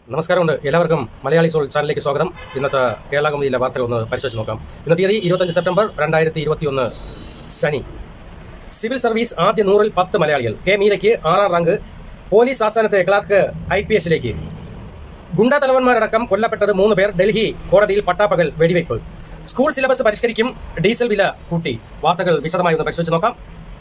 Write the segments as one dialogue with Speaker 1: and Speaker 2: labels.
Speaker 1: നമസ്കാരമുണ്ട് എല്ലാവർക്കും മലയാളി സോൾ ചാനലിലേക്ക് സ്വാഗതം. ഇന്നത്തെ കേരള കൗമുദിയിലെ വാർത്തകൾ ഒന്ന് പരിശോധിച്ച് നോക്കാം. ഇന്നത്തെ തീയതി 25 സെപ്റ്റംബർ 2021 ശനി. സിവിൽ സർവീസ് ആദ്യ 100-ൽ 10 മലയാളികൾ. കെ മീരയ്ക്ക് 6ാം റാങ്ക്. പോലീസ് ആസ്ഥാനത്തെ ക്ലാർക്ക് IPS-ലേക്ക്. ഗുണ്ടാ തലവന്മാരടക്കം കൊല്ലപ്പെട്ടത് 3 പേർ. ഡൽഹി കോടതിയിൽ പട്ടാപ്പകൽ വെടിവയ്പ്. School syllabus പരിഷ്കരിക്കും. ഡീസൽ വില കൂട്ടി. വാർത്തകൾ വിശദമായി ഒന്ന് പരിശോധിച്ച് നോക്കാം.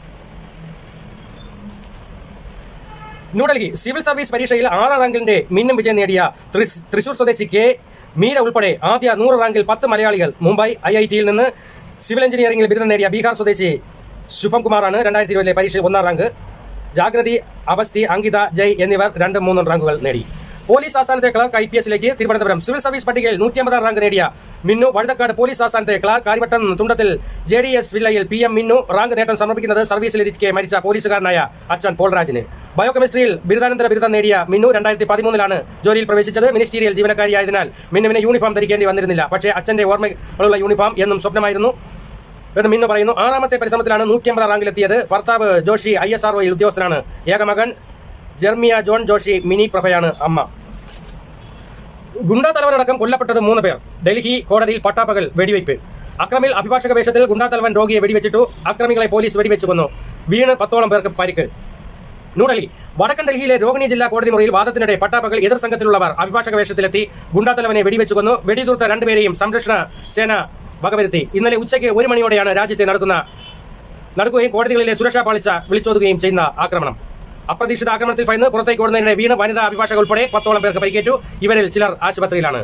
Speaker 1: ന്യൂഡൽഹി സിവിൽ സർവീസ് പരീക്ഷയിൽ 6ാം റാങ്കിന്റെ മിന്നും വിജയം നേടിയ തൃശൂർ സ്വദേശി കെ മീര ഉൾപ്പെടെ ആദ്യ 100 റാങ്കിൽ 10 മലയാളികൾ. മുംബൈ IIT-യിൽ നിന്ന് സിവിൽ എഞ്ചിനീയറിംഗിൽ ബിരുദം നേടിയ ബീഹാർ സ്വദേശി ശുഭം കുമാറാണ് 2020 പരീക്ഷയിൽ 1ാം റാങ്ക്. ജാഗ്രതി, അവസ്ഥി, അങ്കിത, ജയ് എന്നിവർ 2ഉം 3ഉം റാങ്കുകൾ നേടി. പോലീസ് ആസ്ഥാനത്തെ ക്ലാർക്ക് IPS-ലേക്ക്. തിരുവനന്തപുരം സിവിൽ സർവീസ് പട്ടികയിൽ 150ാം റാങ്ക് നേടിയ മിന്നു. വഴുതക്കാട് പോലീസ് ആസ്ഥാനത്തെ ക്ലാർക്ക്. കാര്യവട്ടം തുണ്ടത്തിൽ JDS വില്ലയിൽ PM മിന്നു. റാങ്ക് നേട്ടം സമർപ്പിക്കുന്നത് സർവീസിലിരിക്കെ മരിച്ച പോലീസുകാരനായ അച്ഛൻ പോൾരാജിന്. ബയോകെമിസ്ട്രിയിൽ ബിരുദാനന്തര ബിരുദം നേടിയ മിന്നു 2013-ലാണ് ജോലിയിൽ പ്രവേശിച്ചത്. മിനിസ്റ്റീരിയൽ ജീവനക്കാരിയായതിനാൽ മിന്നുവിന് യൂണിഫോം ധരിക്കേണ്ടി വന്നിരുന്നില്ല. പക്ഷേ അച്ഛന്റെ ഓർമ്മകളുള്ള യൂണിഫോം എന്നും സ്വപ്നമായിരുന്നു എന്ന് മിന്നു പറയുന്നു. 6ാമത്തെ പരിശ്രമത്തിലാണ് 150ാം റാങ്കിലെത്തിയത്. ഭർത്താവ് ജോഷി ISRO-യിൽ ഉദ്യോഗസ്ഥനാണ്. ഏകമകൻ ജെർമിയ ജോൺ ജോഷി. മിനി പ്രഭയാണ് അമ്മ. ഗുണ്ടാ തലവനടക്കം കൊല്ലപ്പെട്ടത് 3 പേർ. ഡൽഹി കോടതിയിൽ പട്ടാപ്പകൽ വെടിവയ്പ്. അക്രമിൽ അഭിഭാഷക വേഷത്തിൽ ഗുണ്ടാ തലവൻ രോഗിയെ വെടിവെച്ചിട്ടു. അക്രമികളെ പോലീസ് വെടിവെച്ചു കൊന്നു. വീണ് 10ഓളം പേർക്ക് പരിക്ക്. ന്യൂഡൽഹി വടക്കൻ ഡൽഹിയിലെ രോഹിണി ജില്ലാ കോടതി മുറിയിൽ വാദത്തിനിടെ പട്ടാപ്പകൽ എതിർ സംഘത്തിലുള്ളവർ അഭിഭാഷക വേഷത്തിലെത്തി ഗുണ്ടാ തലവനെ വെടിവെച്ചു കൊന്നു. വെടിതീർത്ത 2 പേരെയും സംരക്ഷണ സേന വകവരുത്തി. ഇന്നലെ ഉച്ചയ്ക്ക് 1 മണിയോടെയാണ് രാജ്യത്തെ നടക്കുകയും കോടതികളിലെ സുരക്ഷാ പാളിച്ച വിളിച്ചോതുകയും ചെയ്യുന്ന ആക്രമണം. അപ്രതീക്ഷിത ആക്രമണത്തിൽ ഭയന്ന് പുറത്തേക്ക് ഓടുന്നതിനിടെ വീണ് വനിതാ അഭിഭാഷക ഉൾപ്പെടെ 10ഓളം പേർക്ക് പരിക്കേറ്റു. ഇവരിൽ ചിലർ ആശുപത്രിയിലാണ്.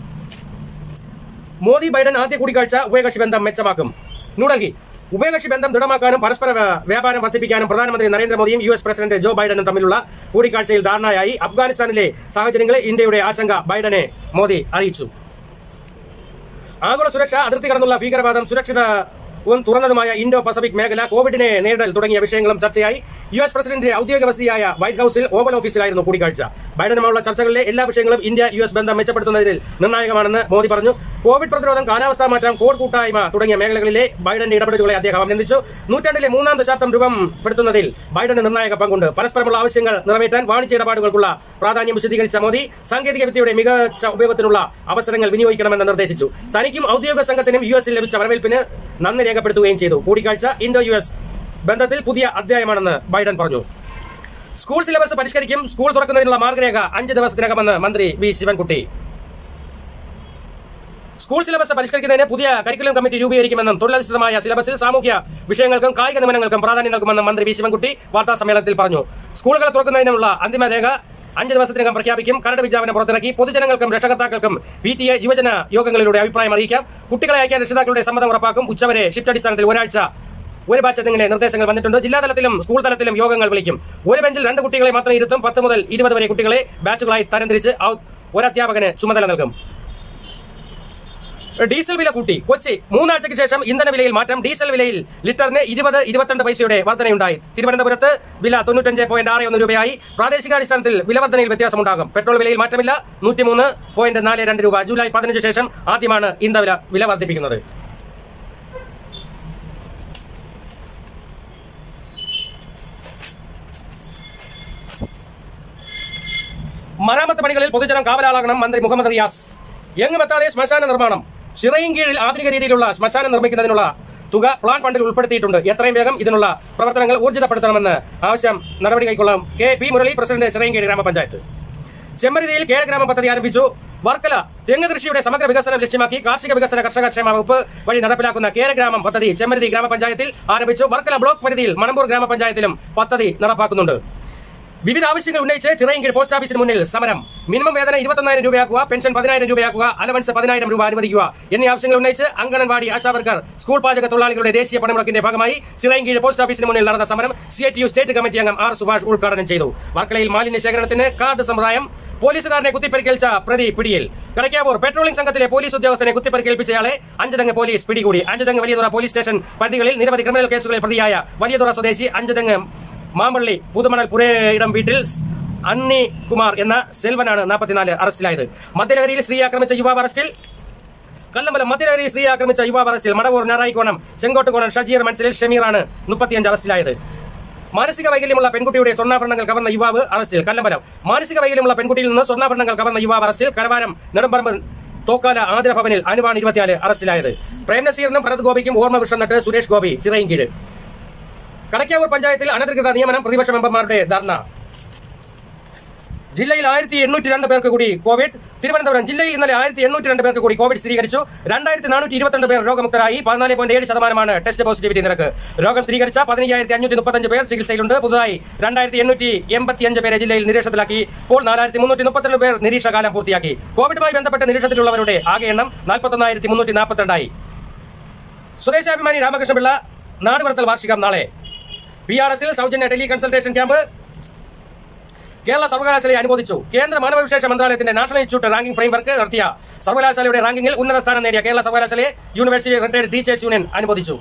Speaker 1: മോദി ബൈഡൻ ആദ്യ കൂടിക്കാഴ്ച. ഉഭയകക്ഷി ബന്ധം മെച്ചമാക്കും. ന്യൂഡൽഹി ഉഭയകക്ഷി ബന്ധം ദൃഢമാക്കാനും പരസ്പര വ്യാപാരം വർദ്ധിപ്പിക്കാനും പ്രധാനമന്ത്രി നരേന്ദ്രമോദിയും US പ്രസിഡന്റ് ജോ ബൈഡനും തമ്മിലുള്ള കൂടിക്കാഴ്ചയിൽ ധാരണയായി. അഫ്ഗാനിസ്ഥാനിലെ സാഹചര്യങ്ങളിൽ ഇന്ത്യയുടെ ആശങ്ക ബൈഡനെ മോദി അറിയിച്ചു. ആഗോള സുരക്ഷ, അതിർത്തി കടന്നുള്ള ഭീകരവാദം, തുറന്നതുമായ ഇൻഡോ പസഫിക് മേഖല, കോവിഡിനെ നേരിടൽ തുടങ്ങിയ വിഷയങ്ങളും ചർച്ചയായി. US പ്രസിഡന്റ് ഔദ്യോഗിക വസതിയായ വൈറ്റ് ഹൌസിൽ ഓവൽ ഓഫീസിലായിരുന്നു കൂടിക്കാഴ്ച. ബൈഡനുമായുള്ള ചർച്ചകളിലെ എല്ലാ വിഷയങ്ങളും ഇന്ത്യ US ബന്ധം മെച്ചപ്പെടുത്തുന്നതിൽ നിർണായകമാണെന്ന് മോദി പറഞ്ഞു. കോവിഡ് പ്രതിരോധം, കാലാവസ്ഥാ മാറ്റം, കോഡ് കൂട്ടായ്മ തുടങ്ങിയ മേഖലകളിലെ ബൈഡന്റെ ഇടപെടലുകളെ അദ്ദേഹം അഭിനന്ദിച്ചു. നൂറ്റാണ്ടിലെ 3ാം ദശാബ്ദം രൂപപ്പെടുത്തുന്നതിൽ ബൈഡന് നിർണായക പങ്കുണ്ട്. പരസ്പരമുള്ള ആവശ്യങ്ങൾ നിറവേറ്റാൻ വാണിജ്യ ഇടപാടുകൾക്കുള്ള പ്രാധാന്യം വിശദീകരിച്ച മോദി സാങ്കേതിക വിദ്യയുടെ മികച്ച ഉപയോഗത്തിനുള്ള അവസരങ്ങൾ വിനിയോഗിക്കണമെന്ന് നിർദ്ദേശിച്ചു. തനിക്കും ഔദ്യോഗിക സംഘത്തിനും US-ൽ ലഭിച്ച വരവേൽപ്പിന് നന്ദി രേഖപ്പെടുത്തുകയും ചെയ്തു. കൂടിക്കാഴ്ച ഇൻഡോ US ബന്ധത്തിൽ പുതിയ അധ്യായമാണെന്ന് ബൈഡൻ പറഞ്ഞു. സ്കൂൾ സിലബസ് പരിഷ്കരിക്കും. സ്കൂൾ തുറക്കുന്നതിനുള്ള മാർഗരേഖ 5 ദിവസത്തിനകമെന്ന് മന്ത്രി V ശിവൻകുട്ടി. സ്കൂൾ സിലബസ് പരിഷ്കരിക്കുന്നതിന് പുതിയ കരിക്കുലം കമ്മിറ്റി രൂപീകരിക്കുമെന്നും തൊഴിലധിഷ്ഠിതമായ സിലബസിൽ സാമൂഹ്യ വിഷയങ്ങൾക്കും കായിക നിയമനങ്ങൾക്കും പ്രാധാന്യം നൽകുമെന്നും മന്ത്രി V ശിവൻകുട്ടി വാർത്താ സമ്മേളനത്തിൽ പറഞ്ഞു. സ്കൂളുകൾ തുറക്കുന്നതിനുള്ള അന്തിമ രേഖ 5 ദിവസത്തിനകം പ്രഖ്യാപിക്കും. കരട് വിജ്ഞാപനം പുറത്തിറക്കി. പൊതുജനങ്ങൾക്കും രക്ഷകർത്താക്കൾക്കും PTA യുവജന യോഗങ്ങളിലൂടെ അഭിപ്രായം അറിയിക്കാം. കുട്ടികളെ അയക്കാൻ രക്ഷിതാക്കളുടെ സമ്മതം ഉറപ്പാക്കും. ഉച്ചവരെ ഷിഫ്റ്റ് അടിസ്ഥാനത്തിൽ ഒരാഴ്ച ഒരു ബാച്ച് എന്നിങ്ങനെ നിർദ്ദേശങ്ങൾ വന്നിട്ടുണ്ട്. ജില്ലാ തലത്തിലും സ്കൂൾ തലത്തിലും യോഗങ്ങൾ വിളിക്കും. ഒരു ബെഞ്ചിൽ 2 കുട്ടികളെ മാത്രം ഇരുത്തും. 10 മുതൽ 20 വരെ കുട്ടികളെ ബാച്ചുകളായി തരംതിരിച്ച് ഒരു അധ്യാപകന് ചുമതല നൽകും. ഡീസൽ വില കൂട്ടി. കൊച്ചി 3 ആഴ്ചയ്ക്ക് ശേഷം ഇന്ധന വിലയിൽ മാറ്റം. ഡീസൽ വിലയിൽ ലിറ്ററിന് 20-22 പൈസയുടെ വർധനയുണ്ടായി. തിരുവനന്തപുരത്ത് വില 95.61 രൂപയായി. പ്രാദേശികാടിസ്ഥാനത്തിൽ വിലവർധനയിൽ വ്യത്യാസമുണ്ടാകും. പെട്രോൾ വിലയിൽ മാറ്റമില്ല. 103.42 രൂപ. ജൂലൈ 15 ശേഷം ആദ്യമാണ് ഇന്ധന വില വർദ്ധിപ്പിക്കുന്നത്. മരാമത്ത് പണികളിൽ പൊതുജനം കാവലാളാകണം. മന്ത്രി മുഹമ്മദ് റിയാസ്. എങ്ങുമെത്താതെ ശ്മശാന നിർമ്മാണം. ചിറയിൻകീഴിൽ ആധുനിക രീതിയിലുള്ള ശ്മശാനം നിർമ്മിക്കുന്നതിനുള്ള തുക പ്ലാൻ ഫണ്ടിൽ ഉൾപ്പെടുത്തിയിട്ടുണ്ട്. എത്രയും വേഗം ഇതിനുള്ള പ്രവർത്തനങ്ങൾ ഊർജിതപ്പെടുത്തണമെന്ന് ആവശ്യം നടപടി കൈക്കൊള്ളും. P മുരളി, പ്രസിഡന്റ്, ചിറയിൻകീഴ് ഗ്രാമപഞ്ചായത്ത്. ചെമ്മരുതിയിൽ കേര ഗ്രാമം പദ്ധതി ആരംഭിച്ചു. വർക്കല തെങ്ങ് കൃഷിയുടെ സമഗ്ര വികസനം ലക്ഷ്യമാക്കി കാർഷിക വികസന കർഷക ക്ഷേമ വകുപ്പ് വഴി നടപ്പിലാക്കുന്ന കേര ഗ്രാമം പദ്ധതി ചെമ്മരുതി ഗ്രാമപഞ്ചായത്തിൽ ആരംഭിച്ചു. വർക്കല ബ്ലോക്ക് പരിധിയിൽ മണമ്പൂർ ഗ്രാമപഞ്ചായത്തിലും പദ്ധതി നടപ്പാക്കുന്നുണ്ട്. വിവിധ ആവശ്യങ്ങൾ ഉന്നയിച്ച് ചിറയിൻകീഴ് പോസ്റ്റ് ഓഫീസിന് മുന്നിൽ സമരം. മിനിമം വേതനം 21,000 രൂപയാക്കുക, പെൻഷൻ 10,000 രൂപയാക്കുക, അലവൻസ് 10,000 രൂപ അനുവദിക്കുക എന്നീ ആവശ്യങ്ങൾ ഉന്നയിച്ച് അങ്കണൻവാടി ആശാവർക്കർ, സ്കൂൾ പാചക തൊഴിലാളികളുടെ ദേശീയ പണിമുടക്കിന്റെ ഭാഗമായി ചിറയിൻകീഴ് പോസ്റ്റ് ഓഫീസിന് മുന്നിൽ നടന്ന സമരം CITU സ്റ്റേറ്റ് കമ്മിറ്റി അംഗം R സുഭാഷ് ഉദ്ഘാടനം ചെയ്തു. വർക്കലയിൽ മാലിന്യ ശേഖരണത്തിന് കാർഡ് സമ്പ്രദായം. പോലീസുകാരനെ കുത്തിപ്പരിക്കേൽച്ച പ്രതി പിടിയിൽ. കടക്കാവൂർ പെട്രോളിംഗ് സംഘത്തിലെ പോലീസ് ഉദ്യോഗസ്ഥനെ കുത്തിപ്പരിക്കേൽപ്പിച്ചയാളെ അഞ്ചുതെങ്ങ് പോലീസ് പിടികൂടി. അഞ്ചുതെങ്ങ് വലിയതുറ പോലീസ് സ്റ്റേഷൻ പരിധികളിൽ നിരവധി ക്രിമിനൽ കേസുകളിൽ പ്രതിയായ വലിയതുറ സ്വദേശി അഞ്ചുതെങ്ങ് മാമ്പള്ളി പുതുമണൽ പുരയിടം വീട്ടിൽ അന്നി കുമാർ എന്ന സെൽവനാണ് 44 അറസ്റ്റിലായത്. മദ്യലഹരിയിൽ സ്ത്രീ ആക്രമിച്ച യുവാവ് അറസ്റ്റിൽ. കല്ലമ്പലം മദ്യലഹരി സ്ത്രീ ആക്രമിച്ച യുവാവ് അറസ്റ്റിൽ. മടവൂർ ഞാറായിക്കോണം ചെങ്കോട്ടുകോണം ഷജീർ മനസ്സിലിൽ ഷമീറാണ് 35 അറസ്റ്റിലായത്. മാനസിക വൈകല്യമുള്ള പെൺകുട്ടിയുടെ സ്വർണ്ണാഭരണങ്ങൾ കവർന്ന യുവാവ് അറസ്റ്റിൽ. കല്ലമ്പലം. മാനസിക വൈകല്യമുള്ള പെൺകുട്ടിയിൽ നിന്ന് സ്വർണ്ണാഭരണങ്ങൾ കവർന്ന യുവാവ് അറസ്റ്റിൽ. കരവാരം നെടുമ്പറമ്പ് തോക്കാല ആതിരഭവനിൽ അനുവാണ് 24 അറസ്റ്റിലായത്. പ്രേംനസീറിനും ഭരത് ഗോപിക്കും ഓർമ്മ വിഷം നട്ട് സുരേഷ് ഗോപി ചിറയിൻകീഴ്. കടക്കാവൂർ പഞ്ചായത്തിൽ അനധികൃത നിയമനം പ്രതിപക്ഷ മെമ്പർമാരുടെ ധർണ. ജില്ലയിൽ 1802 പേർക്ക് കൂടി കോവിഡ്. തിരുവനന്തപുരം ജില്ലയിൽ ഇന്നലെ 1802 പേർക്ക് കൂടി കോവിഡ് സ്ഥിരീകരിച്ചു. 2422 പേർ രോഗമുക്തരായി. 14.7% ടെസ്റ്റ് പോസിറ്റിവിറ്റി നിരക്ക്. രോഗം സ്ഥിരീകരിച്ച 15,535 പേർ ചികിത്സയിലുണ്ട്. പുതുതായി 2885 പേരെ ജില്ലയിൽ നിരീക്ഷണത്തിലാക്കി. ഇപ്പോൾ 4332 പേർ നിരീക്ഷണകാലം പൂർത്തിയാക്കി. കോവിഡുമായി ബന്ധപ്പെട്ട് നിരീക്ഷണത്തിലുള്ളവരുടെ ആകെ എണ്ണം 41,342 സ്വദേശാഭിമാനി രാമകൃഷ്ണപിള്ള നാടുകടത്തൽ വാർഷികം നാളെ. PRS സൗജന്യ ടെലി കൺസൾട്ടേഷൻ ക്യാമ്പ് കേരള സർവകലാശാലയെ അനുമോദിച്ചു. കേന്ദ്ര മാനവവിശേഷ മന്ത്രാലയത്തിന്റെ നാഷണൽ ഇൻസ്റ്റിറ്റ്യൂട്ട് റാങ്കിംഗ് ഫ്രെയിംവർക്ക് നടത്തിയ സർവകലാശാലയുടെ റാങ്കിങ്ങിൽ ഉന്നത സ്ഥാനം നേടിയ കേരള സർവകലാശാലയെ യൂണിവേഴ്സിറ്റി റിട്ടയർഡ് ടീച്ചേഴ്സ് യൂണിയൻ അനുമോദിച്ചു.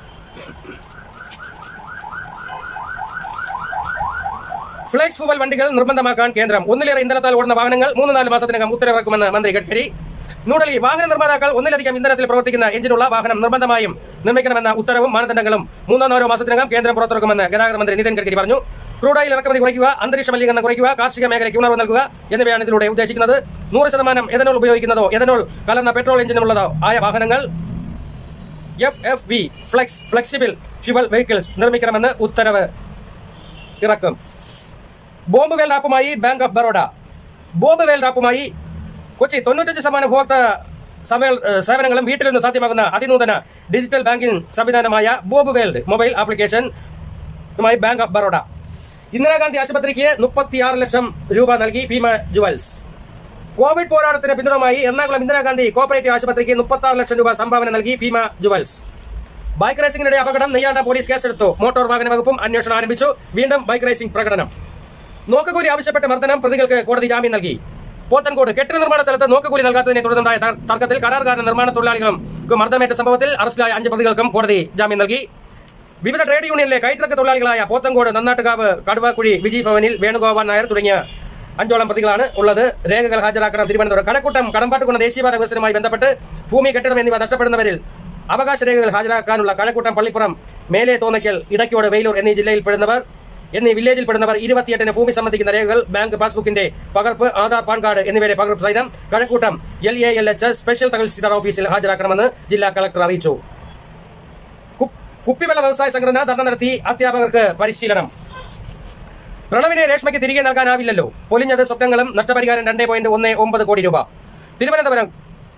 Speaker 1: ഫ്ലെക്സ് ഫ്യൂവൽ വണ്ടികൾ നിർബന്ധമാക്കാൻ കേന്ദ്രം. ഒന്നിലേറെ ഇന്ധനത്താൽ ഓടുന്ന വാഹനങ്ങൾ 3-4 മാസത്തിനകം ഉത്തരവിറക്കുമെന്ന് മന്ത്രി ഗഡ്കരി. ന്യൂഡൽഹി. വാഹന നിർമ്മാതാക്കൾ ഒന്നിലധികം ഇന്ധനത്തിൽ പ്രവർത്തിക്കുന്ന എഞ്ചിനുള്ള വാഹനം നിർബന്ധമായും നിർമ്മിക്കണമെന്ന ഉത്തരവും മാനദണ്ഡങ്ങളും 3-4 മാസത്തിനകം കേന്ദ്രം പുറത്തിറക്കുമെന്ന് ഗതാഗത മന്ത്രി നിതിൻ ഗഡ്കരി പറഞ്ഞു. ക്രൂഡ് ഓയിൽ ഇറക്കുമതി കുറയ്ക്കുക, അന്തരീക്ഷ മലിനീകരണം കുറയ്ക്കുക, കാർഷിക മേഖലയ്ക്ക് ഉണർവ് നൽകുക എന്നിവയാണ് ഇതിലൂടെ ഉദ്ദേശിക്കുന്നത്. 100% എഥനോൾ ഉപയോഗിക്കുന്നതോ എഥനോൾ കലർന്ന പെട്രോൾ എഞ്ചിനുള്ളതോ ആയ വാഹനങ്ങൾ FFV ഫ്ലെക്സിബിൾ ഫ്യൂവൽ വെഹിക്കിൾസ് നിർമ്മിക്കണമെന്ന് ഉത്തരവ് ഇറക്കും. ബോംബ് വെൽഡ് ആപ്പുമായി ബാങ്ക് ഓഫ് ബറോഡ. ബോംബ് വെൽഡ് ആപ്പുമായി കൊച്ചി 95% ഉപഭോക്തൃ സേവനങ്ങളും വീട്ടിൽ നിന്ന് സാധ്യമാകുന്ന അതിനൂതന ഡിജിറ്റൽ ബാങ്കിംഗ് സംവിധാനമായ ബോംബ് വെൽഡ് മൊബൈൽ ആപ്ലിക്കേഷനുമായി ബാങ്ക് ഓഫ് ബറോഡ. ഇന്ദിരാഗാന്ധി ആശുപത്രിക്ക് 36 ലക്ഷം രൂപ നൽകി ഭീമ ജുവൽസ്. കോവിഡ് പോരാട്ടത്തിന് പിന്തുണമായി എറണാകുളം ഇന്ദിരാഗാന്ധി കോപ്പറേറ്റീവ് ആശുപത്രിക്ക് 36 ലക്ഷം രൂപ സംഭാവന നൽകി ഭീമ ജുവൽസ്. ബൈക്ക് റേസിംഗിനിടെ അപകടം. നെയ്യാണ്ട പോലീസ് കേസെടുത്തു. മോട്ടോർ വാഹന വകുപ്പും അന്വേഷണം ആരംഭിച്ചു. വീണ്ടും ബൈക്ക് റേസിംഗ് പ്രകടനം. നോക്കുകൂലി ആവശ്യപ്പെട്ട് മർദ്ദനം. പ്രതികൾക്ക് കോടതി ജാമ്യം നൽകി. പോത്തൻകോട്. കെട്ടിട നിർമ്മാണ സ്ഥലത്ത് നോക്കുകൂലി നൽകാത്തതിനെ തുടർന്നുണ്ടായ തർക്കത്തിൽ കരാറുകാരൻ നിർമ്മാണ തൊഴിലാളികൾക്ക് മർദ്ദനമേറ്റ സംഭവത്തിൽ അറസ്റ്റിലായ 5 പ്രതികൾക്കും കോടതി ജാമ്യം നൽകി. വിവിധ ട്രേഡ് യൂണിയനിലെ കൈട്രക്ക് തൊഴിലാളികളായ പോത്തൻകോട്, നന്നാട്ടുകാവ്, കടുവാക്കുഴി, വിജി ഭവനിൽ വേണുഗോപാൽ നായർ തുടങ്ങിയ 5ഓളം പ്രതികളാണ് ഉള്ളത്. രേഖകൾ ഹാജരാക്കണം. തിരുവനന്തപുരം. കണക്കൂട്ടം കടമ്പാട്ടുകുന്ന ദേശീയപാത വികസനവുമായി ബന്ധപ്പെട്ട് ഭൂമി, കെട്ടിടം എന്നിവ നഷ്ടപ്പെടുന്നവരിൽ അവകാശ രേഖകൾ ഹാജരാക്കാനുള്ള കണക്കൂട്ടം പള്ളിപ്പുറം, മേലെ തോന്നയ്ക്കൽ, ഇടയ്ക്കോട്, വെയിലൂർ എന്നീ വില്ലേജിൽപ്പെടുന്നവർ 28-ന് ഭൂമി സംബന്ധിക്കുന്ന രേഖകൾ, ബാങ്ക് പാസ്ബുക്കിന്റെ പകർപ്പ്, ആധാർ, പാൻ കാർഡ് എന്നിവയുടെ പകർപ്പ് സഹിതം കണക്കൂട്ടം LALH സ്പെഷ്യൽ തഹസിൽദാർ ഓഫീസിൽ ഹാജരാക്കണമെന്ന് ജില്ലാ കളക്ടർ അറിയിച്ചു. കുപ്പിവെള്ള വ്യവസായ സംഘടന ധർണ നടത്തി. അധ്യാപകർക്ക് പരിശീലനം. പ്രണവിനെ രേഷ്മയ്ക്ക് തിരികെ നൽകാനാവില്ലല്ലോ. പൊലിഞ്ഞത് സ്വപ്നങ്ങളും. നഷ്ടപരിഹാരം 2.19 കോടി രൂപ. തിരുവനന്തപുരം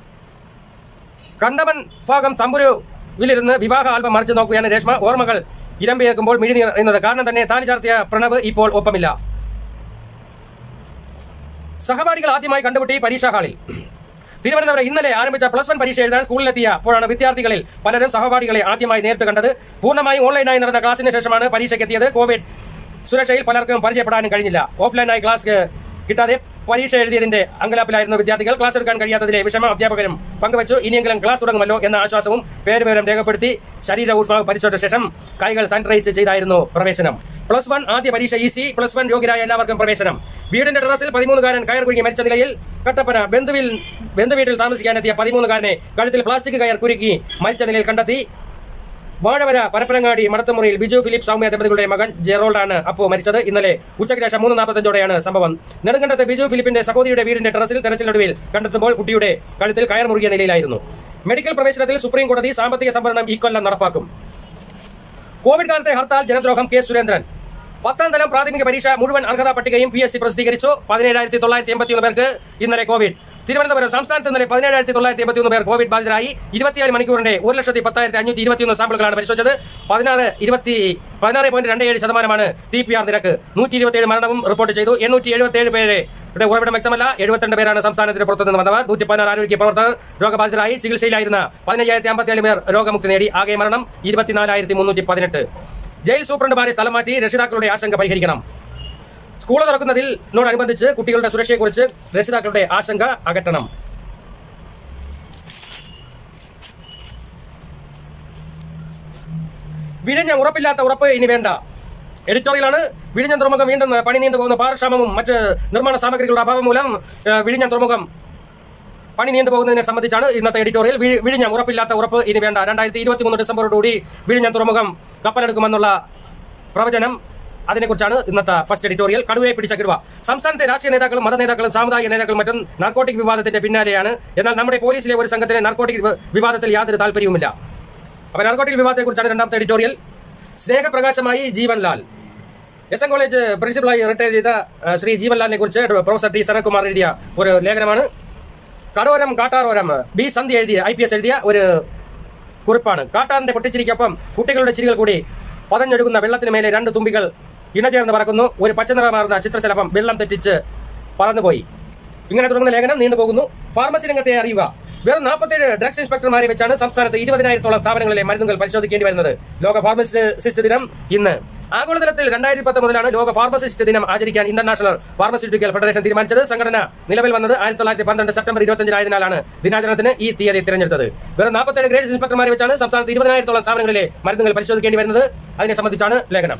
Speaker 1: കണ്ടമൻ ഭാഗം തമ്പുരുവിലിരുന്ന് വിവാഹ ആൽബം മറിച്ചു നോക്കുകയാണ് രേഷ്മ. ഓർമ്മകൾ ഇരമ്പിയേക്കുമ്പോൾ മിഴിനീർ എന്നത് കാരണം തന്നെ താലി ചാർത്തിയ പ്രണവ് ഇപ്പോൾ ഒപ്പമില്ല. സഹപാഠികൾ ആദ്യമായി കണ്ടുമുട്ടി പരീക്ഷാ ഹാളിൽ. തിരുവനന്തപുരം. ഇന്നലെ ആരംഭിച്ച +1 പരീക്ഷ എഴുതാൻ സ്കൂളിലെത്തിയപ്പോഴാണ് വിദ്യാർത്ഥികളിൽ പലരും സഹപാഠികളെ ആദ്യമായി നേരിട്ട് കണ്ടത്. പൂർണ്ണമായും ഓൺലൈനായി നടന്ന ക്ലാസിന് ശേഷമാണ് പരീക്ഷയ്ക്കെത്തിയത്. കോവിഡ് സുരക്ഷയിൽ പലർക്കും പരിചയപ്പെടാനും കഴിഞ്ഞില്ല. ഓഫ്ലൈനായി ക്ലാസ് കിട്ടാതെ പരീക്ഷ എഴുതിയതിന്റെ അങ്കലാപ്പിലായിരുന്നു വിദ്യാർത്ഥികൾ. ക്ലാസ് എടുക്കാൻ കഴിയാത്തതിലെ വിഷമം അധ്യാപകരും പങ്കുവച്ചു. ഇനിയെങ്കിലും ക്ലാസ് തുടങ്ങുമല്ലോ എന്ന ആശ്വാസവും പേരുവിവരം രേഖപ്പെടുത്തി ശരീര ഊഷ്മാവ് പരിശോധിച്ച ശേഷം കൈകൾ സാനിറ്റൈസ് ചെയ്തായിരുന്നു പ്രവേശനം. +1 ആദ്യ പരീക്ഷ ഈസി. +1 യോഗ്യരായ എല്ലാവർക്കും പ്രവേശനം. വീടിന്റെ ടെറസിൽ 13-കാരൻ കയർ കുരുങ്ങി മരിച്ച നിലയിൽ. കട്ടപ്പന. ബന്ധുവീട്ടിൽ താമസിക്കാനെത്തിയ 13-കാരനെ കഴുത്തിൽ പ്ലാസ്റ്റിക് കയർ കുരുക്കി മരിച്ച നിലയിൽ കണ്ടെത്തി. വാഴവര പരപ്പനങ്ങാടി മടത്തമുറിയിൽ ബിജു ഫിലിപ്പ് സൗമ്യ ദമ്പതികളുടെ മകൻ ജെറോൾഡാണ് അപ്പു മരിച്ചത്. ഇന്നലെ ഉച്ചയ്ക്ക് ശേഷം 3:45-ഓടെയാണ് സംഭവം. നെടുങ്കണ്ടത്ത് ബിജു ഫിലിപ്പിന്റെ സഹോദരിയുടെ വീടിന്റെ ടെറസിൽ തെരച്ചിലിനൊടുവിൽ കണ്ടെത്തുമ്പോൾ കുട്ടിയുടെ കഴുത്തിൽ കയർ മുറുകിയ നിലയിലായിരുന്നു. മെഡിക്കൽ പ്രവേശനത്തിൽ സുപ്രീം കോടതി സാമ്പത്തിക സംവരണം ഇക്കൊല്ലം നടപ്പാക്കും. കോവിഡ് കാലത്തെ ഹർത്താൽ ജനദ്രോഹം. കെ സുരേന്ദ്രൻ. 10ാം തലം പ്രാഥമിക പരീക്ഷ മുഴുവൻ അർഹതാ പട്ടികയും PSC പ്രസിദ്ധീകരിച്ചു. 17,981 പേർക്ക് ഇന്നലെ കോവിഡ്. തിരുവനന്തപുരം. സംസ്ഥാനത്ത് ഇന്നലെ 17,981 പേർ കോവിഡ് ബാധിതരായി. 24 മണിക്കൂറിന്റെ 1,10,521 സാമ്പിളുകളാണ് പരിശോധിച്ചത്. 16.27% TPR നിരക്ക്. 127 മരണവും റിപ്പോർട്ട് ചെയ്തു. 877 പേരുടെ ഉറവിടം വ്യക്തമല്ല. 72 പേരാണ് സംസ്ഥാനത്തിന് പുറത്തുനിന്ന് വന്നവർ. 116 ആരോഗ്യ പ്രവർത്തകർ രോഗബാധിതരായി. ചികിത്സയിലായിരുന്ന 15,057 പേർ രോഗമുക്തി നേടി. ആകെ മരണം 24,318. ജയിൽ സൂപ്രണ്ടുമാരെ സ്ഥലം മാറ്റി. രക്ഷിതാക്കളുടെ ആശങ്ക പരിഹരിക്കണം. സ്കൂൾ തുറക്കുന്നതിനോടനുബന്ധിച്ച് കുട്ടികളുടെ സുരക്ഷയെക്കുറിച്ച് രക്ഷിതാക്കളുടെ ആശങ്ക അകറ്റണം. വിഴിഞ്ഞം. ഉറപ്പില്ലാത്ത ഉറപ്പ് ഇനി വേണ്ട. എഡിറ്റോറിയലാണ്. വിഴിഞ്ഞം തുറമുഖം വീണ്ടും പണി നീണ്ടുപോകുന്ന പാറക്ഷാമവും മറ്റ് നിർമ്മാണ സാമഗ്രികളുടെ അഭാവം മൂലം വിഴിഞ്ഞം തുറമുഖം പണി നീണ്ടുപോകുന്നതിനെ സംബന്ധിച്ചാണ് ഇന്നത്തെ എഡിറ്റോറിയൽ. വിഴിഞ്ഞം. ഉറപ്പില്ലാത്ത ഉറപ്പ് ഇനി വേണ്ട. 2023 ഡിസംബറോടുകൂടി വിഴിഞ്ഞം തുറമുഖം കപ്പലെടുക്കുമെന്നുള്ള പ്രവചനം അതിനെക്കുറിച്ചാണ് ഇന്നത്തെ ഫസ്റ്റ് എഡിറ്റോറിയൽ. കടുവയെ പിടിച്ച കിടുവ. സംസ്ഥാനത്തെ രാഷ്ട്രീയ നേതാക്കളും മത നേതാക്കളും സാമുദായിക നേതാക്കളും മറ്റും നാർക്കോട്ടിക് വിവാദത്തിന്റെ പിന്നാലെയാണ്. എന്നാൽ നമ്മുടെ പോലീസിലെ ഒരു സംഘത്തിന് നാർക്കോട്ടിക് വിവാദത്തിൽ യാതൊരു താല്പര്യവുമില്ല. അപ്പോൾ നാർക്കോട്ടിക് വിവാദത്തെക്കുറിച്ചാണ് രണ്ടാമത്തെ എഡിറ്റോറിയൽ. സ്നേഹപ്രകാശമായി ജീവൻലാൽ. എസ്.എൻ. കോളേജ് പ്രിൻസിപ്പലായി റിട്ടയർ ചെയ്ത ശ്രീ ജീവൻലാലിനെ കുറിച്ച് പ്രൊഫസർ ടി സനൽകുമാർ എഴുതിയ ഒരു ലേഖനമാണ്. കടോരം കാട്ടാറോരം ബി സന്ധി എഴുതിയ IPS എഴുതിയ ഒരു കുറിപ്പാണ്. കാട്ടാറിന്റെ പൊട്ടിച്ചിരിക്കൊപ്പം കുട്ടികളുടെ ചിരികൾ കൂടി പതഞ്ഞൊഴുകുന്ന വെള്ളത്തിന് മേലെ രണ്ട് തുമ്പികൾ ഇണചേർന്ന് പറക്കുന്നു. ഒരു പച്ചനിറമാർന്ന ചിത്രശലഭം വെള്ളം തെറ്റിച്ച് പറന്നുപോയി. ഇങ്ങനെ തുടങ്ങുന്ന ലേഖനം നീണ്ടുപോകുന്നു. ഫാർമസി രംഗത്തെ അറിയുക. വെറും 47 ഡ്രഗ്സ് ഇൻസ്പെക്ടർമാരെ വെച്ചാണ് സംസ്ഥാനത്ത് 20,000-ഓളം സ്ഥാപനങ്ങളിലെ മരുന്നുകൾ പരിശോധിക്കേണ്ടി വരുന്നത്. ലോക ഫാർമസിസ്റ്റ് ദിനം ഇന്ന്. ആഗോളതലത്തിൽ 2010 മുതലാണ് ലോക ഫാർമസിസ്റ്റ് ദിനം ആചരിക്കാൻ ഇന്റർനാഷണൽ ഫാർമസ്യൂട്ടിക്കൽ ഫെഡറേഷൻ തീരുമാനിച്ചത്. സംഘടന നിലവിൽ വന്നത് 1912 സെപ്റ്റംബർ 25 ദിനാചരണത്തിന് ഈ തീയതി തിരഞ്ഞെടുത്തത്. വെറും 47 ഗ്രേഡ് ഇൻസ്പെക്ടർമാരെ വെച്ചാണ് സംസ്ഥാനത്ത് 20,000-ഓളം സ്ഥാപനങ്ങളിലെ മരുന്നുകൾ പരിശോധിക്കേണ്ടി വരുന്നത്. അതിനെ സംബന്ധിച്ചാണ് ലേഖനം.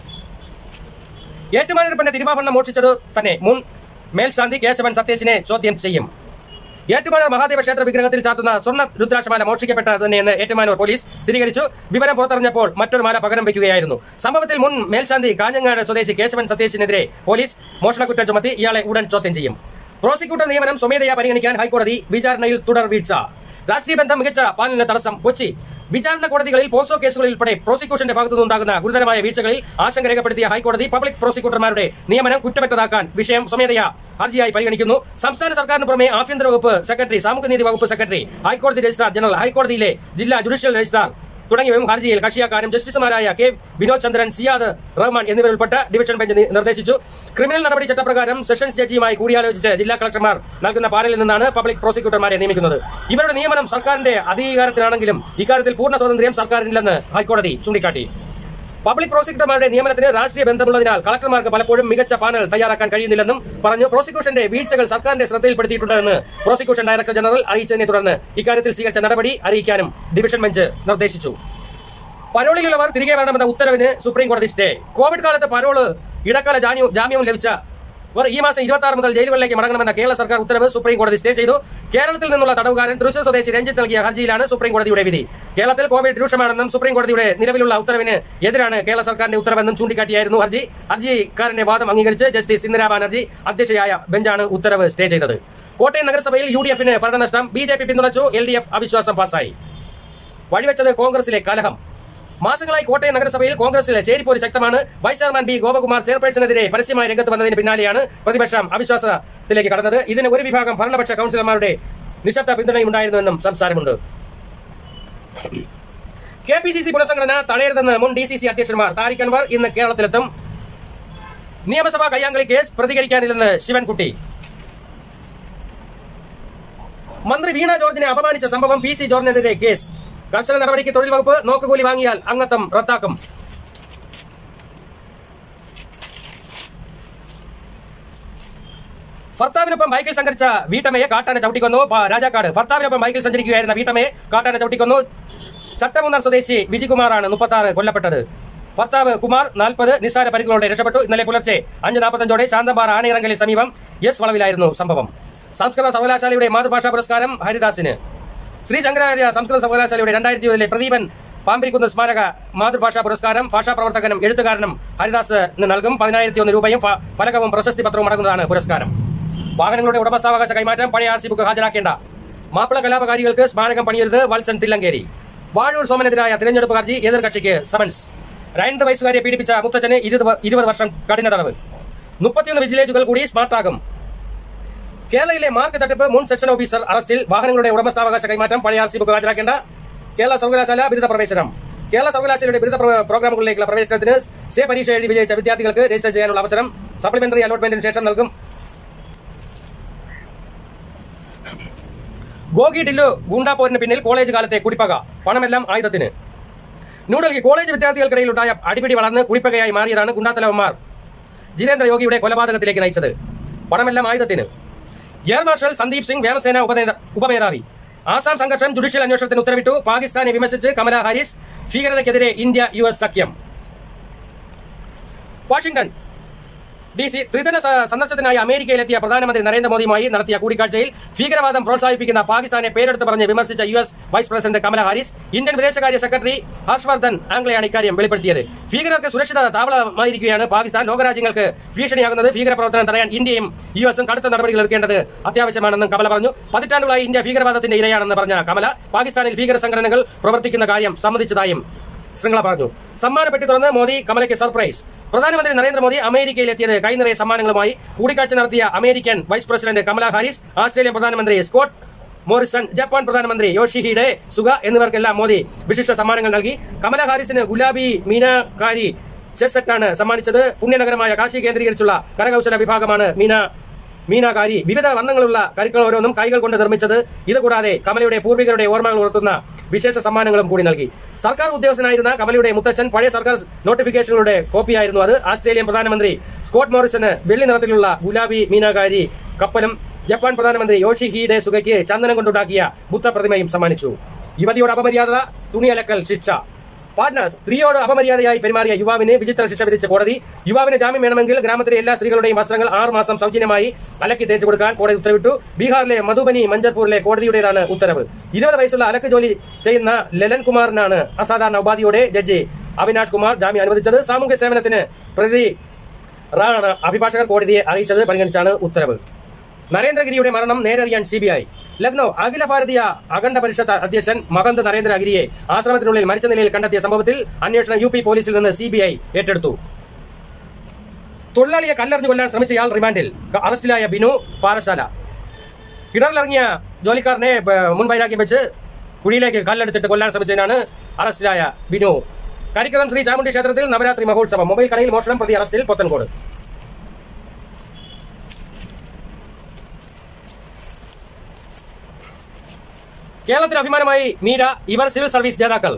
Speaker 1: ഏറ്റുമാനൂരപ്പന്റെ തിരുവാഭരണം മോഷ്ടിച്ചത് തന്നെ മുൻ മേൽശാന്തി കേശവൻ സത്യേശിനെ ചോദ്യം ചെയ്യും. ഏറ്റുമാനൂർ മഹാദേവ ക്ഷേത്ര വിഗ്രഹത്തിൽ ചാത്തുന്ന സ്വർണ്ണ രുദ്രാക്ഷമാല മോഷ്ടിക്കപ്പെട്ടത് തന്നെയെന്ന് ഏറ്റുമാനൂർ പോലീസ് സ്ഥിരീകരിച്ചു. വിവരം പുറത്തറിഞ്ഞപ്പോൾ മറ്റൊരു മാല പകരം വയ്ക്കുകയായിരുന്നു. സംഭവത്തിൽ മുൻ മേൽശാന്തി കാഞ്ഞങ്ങാട് സ്വദേശി കേശവൻ സത്യേശിനെതിരെ പോലീസ് മോഷണക്കുറ്റം ചുമത്തി ഇയാളെ ഉടൻ ചോദ്യം ചെയ്യും. പ്രോസിക്യൂട്ടർ നിയമനം സ്വമേധയാ പരിഗണിക്കാൻ ഹൈക്കോടതി. വിചാരണയിൽ തുടർ വീഴ്ച. രാഷ്ട്രീയ ബന്ധം മികച്ച പാലന തടസ്സം. കൊച്ചി. വിചാരണ കോടതികളിൽ പോക്സോ കേസുകളിൽ ഉൾപ്പെടെ പ്രോസിക്യൂഷന്റെ ഭാഗത്തുനിന്നുണ്ടാകുന്ന ഗുരുതരമായ വീഴ്ചകളിൽ ആശങ്ക രേഖപ്പെടുത്തിയ ഹൈക്കോടതി പബ്ലിക് പ്രോസിക്യൂട്ടർമാരുടെ നിയമനം കുറ്റമറ്റതാക്കാൻ വിഷയം സ്വമേധയാ ഹർജിയായി പരിഗണിക്കുന്നു. സംസ്ഥാന സർക്കാരിന് പുറമെ ആഭ്യന്തര വകുപ്പ് സെക്രട്ടറി, സാമൂഹ്യനീതി വകുപ്പ് സെക്രട്ടറി, ഹൈക്കോടതി രജിസ്ട്രാർ ജനറൽ, ഹൈക്കോടതിയിലെ ജില്ലാ ജുഡീഷ്യൽ രജിസ്ട്രാർ തുടങ്ങിയവയും ഹർജിയിൽ കക്ഷിയാക്കാനും ജസ്റ്റിസുമാരായ കെ വിനോദ് ചന്ദ്രൻ, സിയാദ് റഹ്മാൻ എന്നിവരുൾപ്പെട്ട ഡിവിഷൻ ബെഞ്ച് നിർദ്ദേശിച്ചു. ക്രിമിനൽ നടപടി ചട്ടപ്രകാരം സെഷൻസ് ജഡ്ജിയുമായി കൂടിയാലോചിച്ച് ജില്ലാ കളക്ടർമാർ നൽകുന്ന പാനലിൽ നിന്നാണ് പബ്ലിക് പ്രോസിക്യൂട്ടർമാരെ നിയമിക്കുന്നത്. ഇവരുടെ നിയമനം സർക്കാരിന്റെ അധികാരത്തിലാണെങ്കിലും ഇക്കാര്യത്തിൽ പൂർണ്ണ സ്വാതന്ത്ര്യം സർക്കാരിനില്ലെന്ന് ഹൈക്കോടതി ചൂണ്ടിക്കാട്ടി. പബ്ലിക് പ്രോസിക്യൂട്ടർമാരുടെ നിയമനത്തിന് രാഷ്ട്രീയ ബന്ധമുള്ളതിനാൽ കളക്ടർമാർക്ക് പലപ്പോഴും മികച്ച പാനൽ തയ്യാറാക്കാൻ കഴിയുന്നില്ലെന്നും പറഞ്ഞു. പ്രോസിക്യൂഷന്റെ വീഴ്ചകൾ സർക്കാരിന്റെ ശ്രദ്ധയിൽപ്പെടുത്തിയിട്ടുണ്ടെന്ന് പ്രോസിക്യൂഷൻ ഡയറക്ടർ ജനറൽ അറിയിച്ചതിനെ തുടർന്ന് ഇക്കാര്യത്തിൽ സ്വീകരിച്ച നടപടി അറിയിക്കാനും ഡിവിഷൻ ബെഞ്ച് നിർദ്ദേശിച്ചു. പരോളിലുള്ളവർ തിരികെ വരണമെന്ന ഉത്തരവിന് സുപ്രീം കോടതി സ്റ്റേ. കോവിഡ് കാലത്ത് പരോള് ഇടക്കാല ജാമ്യവും ലഭിച്ച ഈ മാസം 26 മുതൽ ജയിലുകളിലേക്ക് മടങ്ങണമെന്ന കേരള സർക്കാർ ഉത്തരവ് സുപ്രീം കോടതി സ്റ്റേ ചെയ്തു. കേരളത്തിൽ നിന്നുള്ള തടവുകാരൻ തൃശൂർ സ്വദേശി രഞ്ജിത്ത് നൽകിയ ഹർജിയിലാണ് സുപ്രീം കോടതിയുടെ വിധി. കേരളത്തിൽ കോവിഡ് രൂക്ഷമാണെന്നും സുപ്രീം കോടതിയുടെ നിലവിലുള്ള ഉത്തരവിന് എതിരാണ് കേരള സർക്കാരിന്റെ ഉത്തരവെന്നും ചൂണ്ടിക്കാട്ടിയായിരുന്നു ഹർജി. ഹർജിക്കാരന്റെ വാദം അംഗീകരിച്ച് ജസ്റ്റിസ് ഇന്ദിരാ ബാനർജി അധ്യക്ഷയായ ബെഞ്ചാണ് ഉത്തരവ് സ്റ്റേ ചെയ്തത്. കോട്ടയം നഗരസഭയിൽ UDF-ന് ഭരണനഷ്ടം. BJP പിന്തുണച്ചു. LDF അവിശ്വാസം പാസായി. വഴിവെച്ചത് കോൺഗ്രസിലെ കലഹം. മാസങ്ങളായി കോട്ടയം നഗരസഭയിൽ കോൺഗ്രസിലെ ചേരിപ്പോര് ശക്തമാണ്. Vice chairman B. ഗോപകുമാർ ചെയർപേഴ്സണെതിരെ പരസ്യമായി രംഗത്ത് വന്നതിന് പിന്നാലെയാണ് പ്രതിപക്ഷം അവിശ്വാസത്തിലേക്ക് കടന്നത്. ഇതിന് ഒരു വിഭാഗം ഭരണപക്ഷ കൌൺസിലർമാരുടെ നിശബ്ദ പിന്തുണയുണ്ടായിരുന്നുവെന്നും സംസാരമുണ്ട്. KPCC പുനഃസംഘടന തടയരുതെന്ന് മുൻ DCC അധ്യക്ഷന്മാർ. താരിഖ് അൻവർ ഇന്ന് കേരളത്തിലെത്തും. നിയമസഭാ കയ്യാങ്കളി കേസ് പ്രതികരിക്കാനില്ലെന്ന് ശിവൻകുട്ടി. മന്ത്രി വീണ ജോർജിനെ അപമാനിച്ച സംഭവം PC ജോർജിനെതിരെ കേസ്. കർശന നടപടിക്ക് തൊഴിൽ വകുപ്പ്. നോക്കുകൂലി വാങ്ങിയാൽ അംഗത്വം റദ്ദാക്കും. ഭർത്താവിനൊപ്പം ബൈക്കിൽ സഞ്ചരിച്ച വീട്ടമ്മയെ കാട്ടാന ചവിട്ടിക്കൊന്നു. രാജാക്കാട്. ഭർത്താവിനൊപ്പം ബൈക്കിൽ സഞ്ചരിക്കുകയായിരുന്ന വീട്ടമ്മയെ കാട്ടാന ചവിട്ടിക്കൊന്നു. ചട്ടമുന്നാർ സ്വദേശി വിജികുമാറാണ് 36 കൊല്ലപ്പെട്ടത്. ഭർത്താവ് കുമാർ 40 നിസ്സാര പരിക്കുകളോടെ രക്ഷപ്പെട്ടു. ഇന്നലെ പുലർച്ചെ 5:45 ശാന്തമ്പാറ ആനയിറങ്കലിന് സമീപം S വളവിലായിരുന്നു സംഭവം. സംസ്കൃത സർവകലാശാലയുടെ മാതൃഭാഷാ പുരസ്കാരം ഹരിദാസിന്. ശ്രീ ശങ്കരാചാര്യ സംസ്കൃത സർവകലാശാലയുടെ 2020 പ്രദീപൻ പാമ്പിരിക്കുന്ന് സ്മാരക മാതൃഭാഷാ പുരസ്കാരം ഭാഷാപ്രവർത്തകനും എഴുത്തുകാരനും ഹരിദാസിന് നൽകും. 10,001 രൂപയും ഫലകവും പ്രശസ്തി പത്രവും അടങ്ങുന്നതാണ് പുരസ്കാരം. വാഹനങ്ങളുടെ ഉടമസ്ഥാവകാശ കൈമാറ്റം. പഴയ RC ബുക്ക് ഹാജരാക്കേണ്ട. മാപ്പിള കലാപകാരികൾക്ക് സ്മാരകം പണിയരുത്. വത്സൻ തില്ലങ്കേരി. വാഴൂർ സോമനെതിരായ തിരഞ്ഞെടുപ്പ് ഹർജി. എതിർകക്ഷിക്ക് സമൻസ്. 2 വയസ്സുകാരെ പീഡിപ്പിച്ച മുത്തച്ഛന് 20 വർഷം കഠിന തടവ്. 31 വിജിലേജുകൾ കൂടി സ്മാർട്ടാകും. കേരളയിലെ മാർക്ക് തട്ടിപ്പ്. മുൻ സെക്ഷൻ ഓഫീസർ അറസ്റ്റിൽ. വാഹനങ്ങളുടെ ഉടമസ്ഥാവകാശ കൈമാറ്റം. പഴയ RC ബുക്ക് ഹാജരാക്കേണ്ട. കേരള സർവകലാശാല ബിരുദ പ്രവേശനം. കേരള സർവകലാശാലയുടെ ബിരുദ പ്രോഗ്രാമുകളിലേക്കുള്ള പ്രവേശനത്തിന് സേ പരീക്ഷ എഴുതി വിജയിച്ച വിദ്യാർത്ഥികൾക്ക് രജിസ്റ്റർ ചെയ്യാനുള്ള അവസരം സപ്ലിമെന്ററി അലോട്ട്മെന്റിന് ശേഷം നൽകും. ഗോഗി ഡില്ലു ഗൂണ്ടാപോരിന് പിന്നിൽ കോളേജ് കാലത്തെ കുടിപ്പക. പണമെല്ലാം ആയുധത്തിന്. ന്യൂഡൽഹി. കോളേജ് വിദ്യാർത്ഥികൾക്കിടയിലുണ്ടായ അടിപിടി വളർന്ന് കുടിപ്പകയായി മാറിയതാണ് ഗുണ്ടാത്തലവന്മാർ ജിതേന്ദ്ര യോഗിയുടെ കൊലപാതകത്തിലേക്ക് നയിച്ചത്. പണമെല്ലാം ആയുധത്തിന്. എയർ മാർഷൽ സന്ദീപ് സിംഗ് വ്യോമസേന ഉപമേധാവി. ആസാം സംഘർഷം ജുഡീഷ്യൽ അന്വേഷണത്തിന് ഉത്തരവിട്ടു. പാകിസ്ഥാനെ വിമർശിച്ച് കമലാ ഹാരിസ്. ഭീകരതയ്ക്കെതിരെ ഇന്ത്യ US സഖ്യം. വാഷിംഗ്ടൺ. DC ത്രിദിന സന്ദർശനത്തിനായി അമേരിക്കയിലെത്തിയ പ്രധാനമന്ത്രി നരേന്ദ്രമോദിയുമായി നടത്തിയ കൂടിക്കാഴ്ചയിൽ ഭീകരവാദം പ്രോത്സാഹിപ്പിക്കുന്ന പാകിസ്ഥാനെ പേരെടുത്ത് പറഞ്ഞ് വിമർശിച്ച US vice president Kamala Harris Indian വിദേശകാര്യ സെക്രട്ടറി ഹർഷവർദ്ധൻ ആംഗ്ലയാണ് ഇക്കാര്യം വെളിപ്പെടുത്തിയത്. ഭീകരർക്ക് സുരക്ഷിത താവളമായിരിക്കുകയാണ് പാകിസ്ഥാൻ. ലോകരാജ്യങ്ങൾക്ക് ഭീഷണിയാകുന്നത് ഭീകരപ്രവർത്തനം തടയാൻ ഇന്ത്യയും USഉം കടുത്ത നടപടികൾ എടുക്കേണ്ടത് അത്യാവശ്യമാണെന്നും കമല പറഞ്ഞു. പതിറ്റാണ്ടുകളായി ഇന്ത്യ ഭീകരവാദത്തിന്റെ ഇരയാണെന്ന് പറഞ്ഞ കമല പാകിസ്ഥാനിൽ ഭീകര സംഘടനകൾ പ്രവർത്തിക്കുന്ന കാര്യം സമ്മതിച്ചതായും ശൃംഖല പറഞ്ഞു. സമ്മാനപ്പെട്ടി തുറന്ന് മോദി കമലയ്ക്ക് സർപ്രൈസ്. പ്രധാനമന്ത്രി നരേന്ദ്രമോദി അമേരിക്കയിലെത്തിയത് കൈനിറയ സമ്മാനങ്ങളുമായി. കൂടിക്കാഴ്ച നടത്തിയ American vice president Kamala Harris, Australian പ്രധാനമന്ത്രി സ്കോട്ട് മോറിസൺ, ജപ്പാൻ പ്രധാനമന്ത്രി യോഷിഹിഡെ സുഗ എന്നിവർക്കെല്ലാം മോദി വിശിഷ്ട സമ്മാനങ്ങൾ നൽകി. കമല ഹാരിസിന് ഗുലാബി മീനാകാരി ചെസ് സെറ്റാണ് സമ്മാനിച്ചത്. പുണ്യനഗരമായ കാശി കേന്ദ്രീകരിച്ചുള്ള കരകൗശല വിഭാഗമാണ് മീനാകാരി വിവിധ വർണ്ണങ്ങളുള്ള കരുക്കൾ ഓരോന്നും കൈകൾ കൊണ്ട് നിർമ്മിച്ചത്. ഇതുകൂടാതെ കമലയുടെ പൂർവികരുടെ ഓർമ്മകൾ ഉണർത്തുന്ന വിശേഷ സമ്മാനങ്ങളും കൂടി നൽകി. സർക്കാർ ഉദ്യോഗസ്ഥനായിരുന്ന കമലയുടെ മുത്തച്ഛൻ പഴയ സർക്കാർ നോട്ടിഫിക്കേഷനുകളുടെ കോപ്പിയായിരുന്നു അത്. ഓസ്ട്രേലിയൻ പ്രധാനമന്ത്രി സ്കോട്ട് മോറിസന് വെള്ളി നിറത്തിലുള്ള ഗുലാബി മീനാകാരി കപ്പലും ജപ്പാൻ പ്രധാനമന്ത്രി യോഷിഹിഡെ സുഗയ്ക്ക് ചന്ദനം കൊണ്ടുണ്ടാക്കിയ ബുദ്ധപ്രതിമയും സമ്മാനിച്ചു. യുവതിയോട് അപമര്യാദ, തുണിയലക്കൽ ശിക്ഷ. പാറ്റ്ന സ്ത്രീയോട് അപമര്യാദയായി പെരുമാറിയ യുവാവിന് വിചിത്ര ശിക്ഷ വിധിച്ച കോടതി. യുവാവിന് ജാമ്യം വേണമെങ്കിൽ ഗ്രാമത്തിലെ എല്ലാ സ്ത്രീകളുടെയും വസ്ത്രങ്ങൾ 6 മാസം സൗജന്യമായി അലക്കി തേച്ചു കൊടുക്കാൻ കോടതി ഉത്തരവിട്ടു. ബീഹാറിലെ മധുബനി മഞ്ചർപൂരിലെ കോടതിയുടേതാണ് ഉത്തരവ്. 20 വയസ്സുള്ള അലക്ക് ജോലി ചെയ്യുന്ന ലലൻ കുമാറിനാണ് അസാധാരണ ഉപാധിയോടെ ജഡ്ജി അവിനാഷ് കുമാർ ജാമ്യം അനുവദിച്ചത്. സാമൂഹ്യ സേവനത്തിന് പ്രതി റാണ് അഭിഭാഷകർ കോടതിയെ അറിയിച്ചത് പരിഗണിച്ചാണ് ഉത്തരവ്. നരേന്ദ്രഗിരിയുടെ മരണം നേരറിയാൻ CBI. ലക്നൌ അഖില ഭാരതീയ അഖണ്ഡ പരിഷത്ത് അധ്യക്ഷൻ മഹന്ത് നരേന്ദ്രഗിരിയെ ആശ്രമത്തിനുള്ളിൽ മരിച്ച നിലയിൽ കണ്ടെത്തിയ സംഭവത്തിൽ അന്വേഷണം UP പോലീസിൽ നിന്ന് CBI ഏറ്റെടുത്തു. തൊഴിലാളിയെ കല്ലെറിഞ്ഞു കൊല്ലാൻ ശ്രമിച്ചയാൾ റിമാൻഡിൽ. അറസ്റ്റിലായ ബിനു പാറശാല. കിണറിലിറങ്ങിയ ജോലിക്കാരനെ മുൻവൈരാഗ്യം വെച്ച് കുഴിയിലേക്ക് കല്ലെടുത്തിട്ട് കൊല്ലാൻ ശ്രമിച്ചതിനാണ് അറസ്റ്റിലായ ബിനു. കരിക്കകം ശ്രീ ചാമുണ്ഡി ക്ഷേത്രത്തിൽ നവരാത്രി മഹോത്സവം. മൊബൈൽ കടയിൽ മോഷണം, പ്രതി അറസ്റ്റിൽ, പോത്തൻകോട്. കേരളത്തിന് അഭിമാനമായി മീര, ഇവർ സിവിൽ സർവീസ് ജേതാക്കൾ.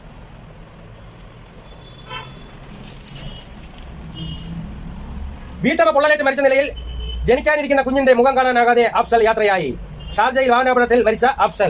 Speaker 1: വീട്ടമ്മ പൊള്ളലേറ്റ് മരിച്ച നിലയിൽ ജനിക്കാനിരിക്കുന്ന കുഞ്ഞിന്റെ മുഖം കാണാനാകാതെ അഫ്സൽ യാത്രയായി. ഷാർജയിൽ വാഹനാപകടത്തിൽ മരിച്ച അഫ്സൽ.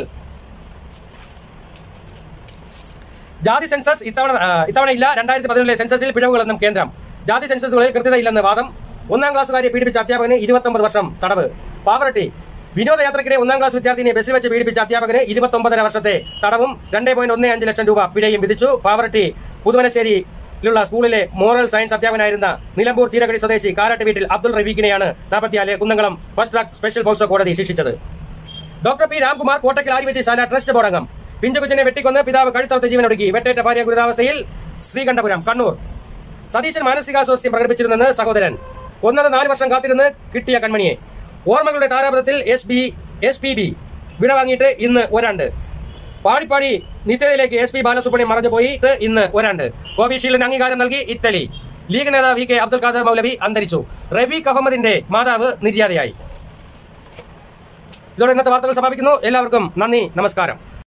Speaker 1: ജാതി സെൻസസ് ഇത്തവണ ഇല്ല. 2017 സെൻസസിൽ പിഴവുകളെന്നും കേന്ദ്രം. ജാതി സെൻസസുകളിൽ കൃത്യതയില്ലെന്ന് വാദം. 1ാം ക്ലാസ്സുകാരെ പീഡിപ്പിച്ച അധ്യാപകന് 29 വർഷം തടവ്. പാവറട്ടി. വിനോദയാത്രയ്ക്കിടെ 1ാം ക്ലാസ് വിദ്യാർത്ഥിനെ ബസ്സിൽ വെച്ച് പീഡിപ്പിച്ച അധ്യാപകന് 29.5 വർഷത്തെ തടവും 2.15 ലക്ഷം രൂപ പിഴയും വിധിച്ചു. പാവറട്ടി പുതുവനശ്ശേരിയിലുള്ള സ്കൂളിലെ മോറൽ സയൻസ് അധ്യാപകനായിരുന്ന നിലമ്പൂർ ചീരകടി സ്വദേശി കാരാട്ട് വീട്ടിൽ അബ്ദുൾ റഫീഖിനെയാണ് 44 Kunnamkulam first track special POCSO കോടതി ശിക്ഷിച്ചത്. Doctor P Ramkumar Kottakkal Aryavaidyasala trust board അംഗം. പിഞ്ചുകുഞ്ഞിനെ വെട്ടിക്കൊന്ന് പിതാവ് കഴുത്തറുത്ത് ജീവനൊടുക്കി. വെട്ടേറ്റ ഭാര്യ ഗുരുതാവസ്ഥയിൽ. ശ്രീകണ്ഠപുരം, കണ്ണൂർ. സതീശൻ മാനസികാസ്വാസ്ഥ്യം പ്രകടിപ്പിച്ചിരുന്നെന്ന് സഹോദരൻ. കൊന്നത് 4 വർഷം കാത്തിരുന്ന് കിട്ടിയ കൺമണിയെ. ഓർമ്മകളുടെ താരാപഥത്തിൽ SPB വിടവാങ്ങിയിട്ട് ഇന്ന് ഒരാണ്ട്. പാടിപ്പാടി നിത്യതയിലേക്ക് SP ബാലസുബ്രഹ്മണ്യം മറഞ്ഞുപോയി. ഇന്ന് ഒരാണ്ട്. കോവിഷീൽഡിന് അംഗീകാരം നൽകി ഇറ്റലി. ലീഗ് നേതാവ് VK അബ്ദുൽ ഖാദർ മൗലവി അന്തരിച്ചു. റബീഖ് അഹമ്മദിന്റെ മാതാവ് നിര്യാതയായി. ഇതോടെ ഇന്നത്തെ വാർത്തകൾ സമാപിക്കുന്നു. എല്ലാവർക്കും നന്ദി, നമസ്കാരം.